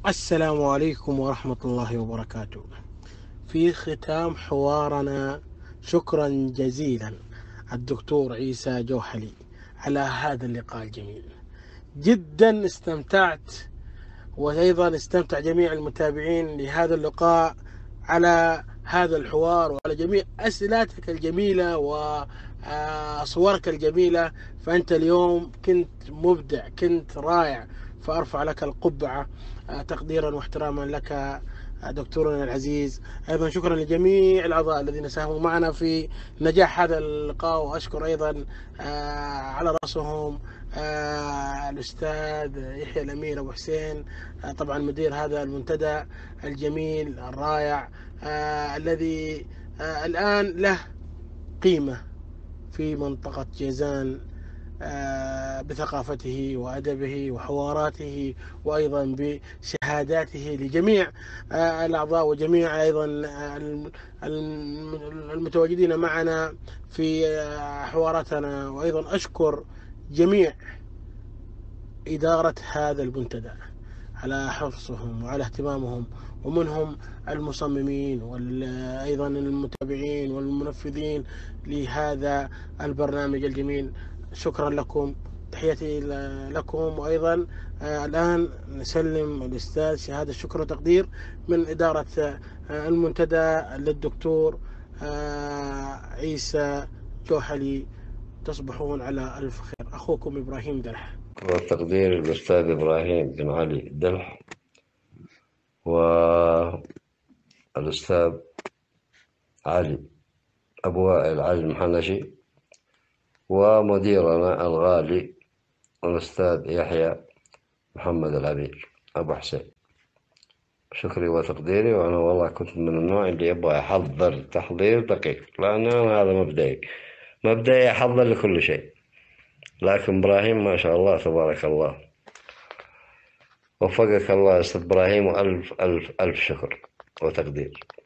السلام عليكم ورحمة الله وبركاته. في ختام حوارنا، شكرا جزيلا الدكتور عيسى جوحلي على هذا اللقاء الجميل. جدا استمتعت، وأيضا استمتع جميع المتابعين لهذا اللقاء على هذا الحوار وعلى جميع أسئلتك الجميلة وصورك الجميلة. فأنت اليوم كنت مبدع، كنت رائع، فأرفع لك القبعة تقديرا واحتراما لك دكتورنا العزيز. أيضا شكرا لجميع الأعضاء الذين ساهموا معنا في نجاح هذا اللقاء، وأشكر أيضا على رأسهم الأستاذ يحيى الأمير أبو حسين، طبعا مدير هذا المنتدى الجميل الرائع، الذي الآن له قيمة في منطقة جيزان، بثقافته وأدبه وحواراته، وأيضا بشهاداته لجميع الأعضاء وجميع أيضا المتواجدين معنا في حواراتنا. وأيضا أشكر جميع إدارة هذا المنتدى على حرصهم وعلى اهتمامهم، ومنهم المصممين وأيضا المتابعين والمنفذين لهذا البرنامج الجميل. شكرا لكم، تحياتي لكم. وأيضا الآن نسلم الأستاذ شهادة شكر وتقدير من إدارة المنتدى للدكتور عيسى جوحلي. تصبحون على ألف خير. أخوكم إبراهيم دلح. والتقدير الأستاذ إبراهيم بن علي الدلح، والأستاذ علي أبو وائل علي المحنشي، ومديرنا الغالي الأستاذ يحيى محمد العبير أبو حسين. شكري وتقديري. وأنا والله كنت من النوع اللي يبغى يحضر تحضير دقيق، لأن أنا هذا مبدئي أحضر لكل شيء. لكن إبراهيم ما شاء الله تبارك الله، وفقك الله يا أستاذ إبراهيم، وألف ألف ألف شكر وتقدير.